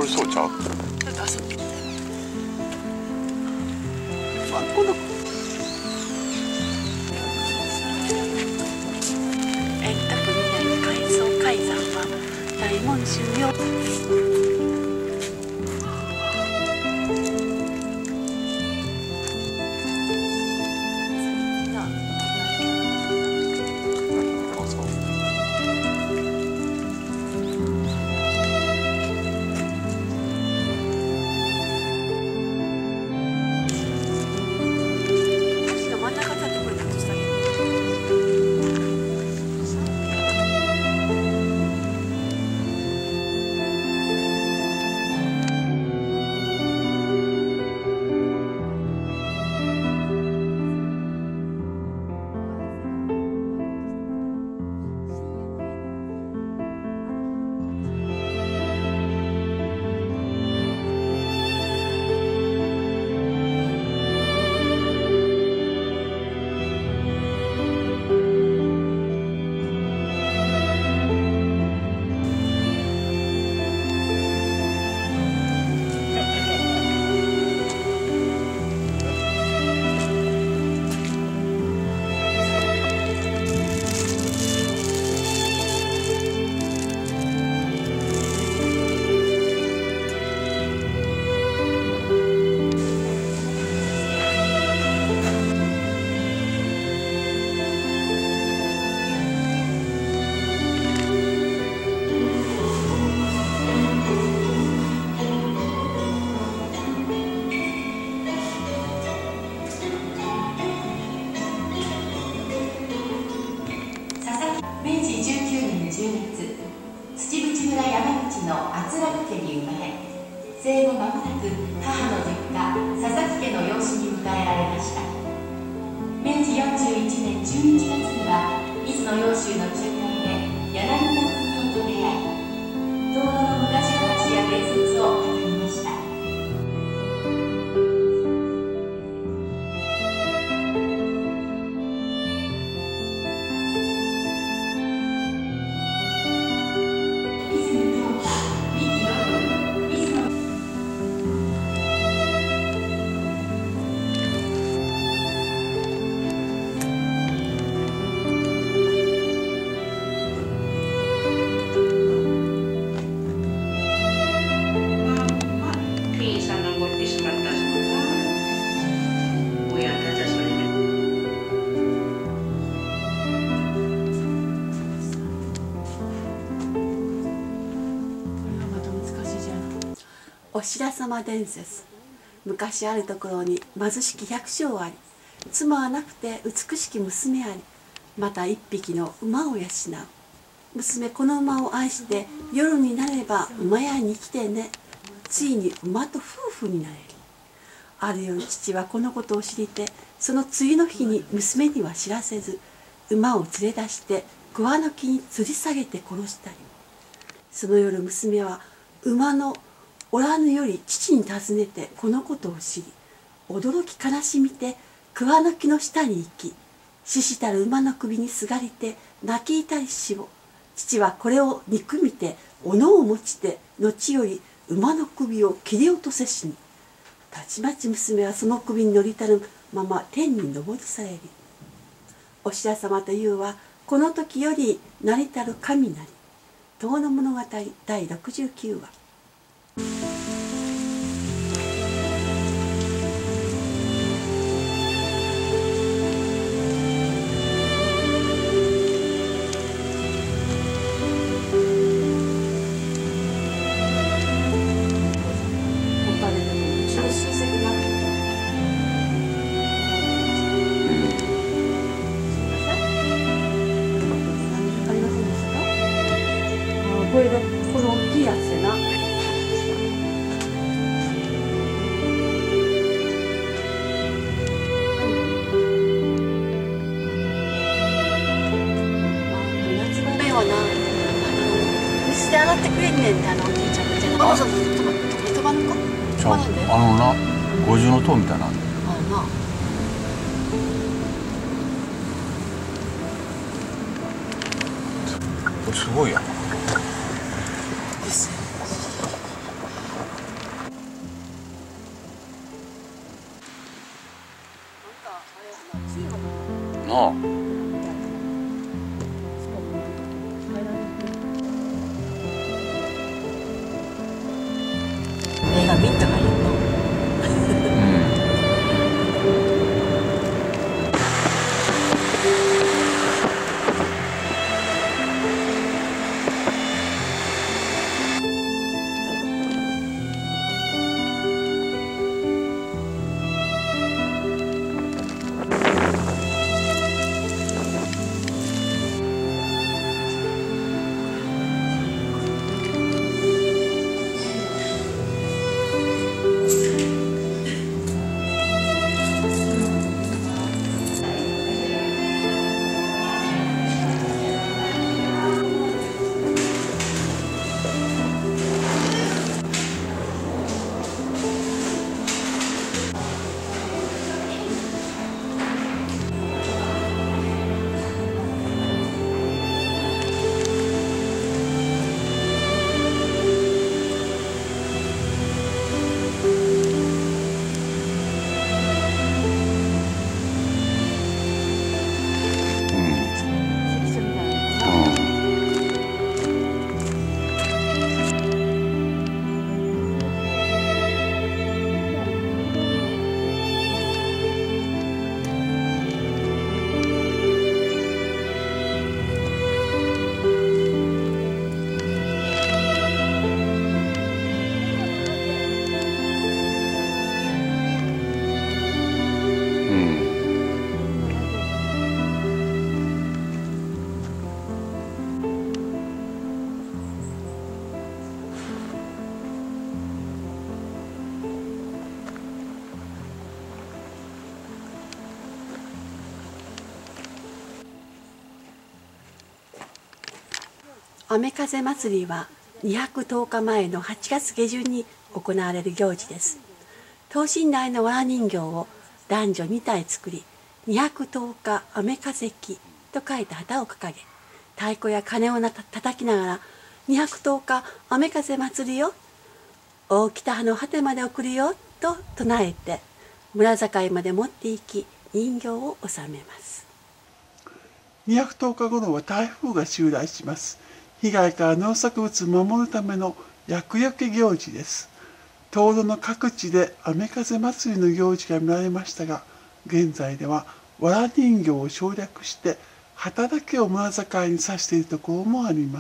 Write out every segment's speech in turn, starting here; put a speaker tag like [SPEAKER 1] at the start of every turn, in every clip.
[SPEAKER 1] りそうちゃう？
[SPEAKER 2] だってあそここの円卓南海藻海山は大門重要。
[SPEAKER 3] 明治19年10月、土淵村山口の厚楽家に生まれ、生後間もなく母の実家佐々木家の養子に迎えられました。明治41年11月には水野洋州の仲介で柳田国と出会い、遠野の昔話や伝説を語りました。
[SPEAKER 2] お白様伝説。昔あるところに貧しき百姓あり、妻はなくて美しき娘あり、また一匹の馬を養う。娘この馬を愛して夜になれば馬屋に来てね。ついに馬と夫婦になれる。ある夜父はこのことを知りて、その次の日に娘には知らせず、馬を連れ出して桑の木に吊り下げて殺したり。その夜娘は馬のおらぬより父に尋ねてこのことを知り、驚き悲しみて桑の木の下に行き、死したる馬の首にすがりて泣き痛い死を。父はこれを憎みて斧を持ちて後より馬の首を切り落とせしに、たちまち娘はその首に乗りたるまま天に昇りされり。お白様というはこの時より成りたる神なり。遠野物語第69話。これでこの大きいやつでな。夏場はな、水で洗ってくれんねんって、お兄ちゃんが言ってた。あ、そう、トマの子？トマなんだよ。
[SPEAKER 1] な、五重塔みたいなんで。
[SPEAKER 2] ああな。
[SPEAKER 1] これすごいやん。 なあ。
[SPEAKER 2] 映画見たからの。雨風祭りは210日前の8月下旬に行われる行事です。等身大の藁人形を男女2体作り、210日雨風期と書いた旗を掲げ、太鼓や鐘を叩きながら210日雨風祭りよ、大北葉の果てまで送るよと唱えて村境まで持って行き人形を納めます。
[SPEAKER 4] 210日頃は台風が襲来します。被害から農作物を守るための厄除け行事です。東土の各地で雨風祭りの行事が見られましたが、現在では藁人形を省略して旗だけを村境に指しているところもあります。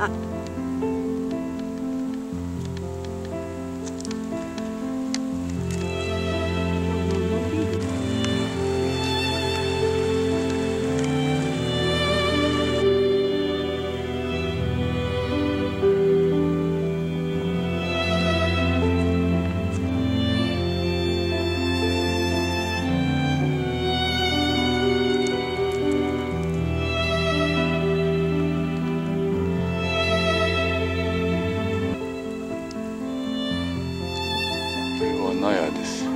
[SPEAKER 1] これは納屋です。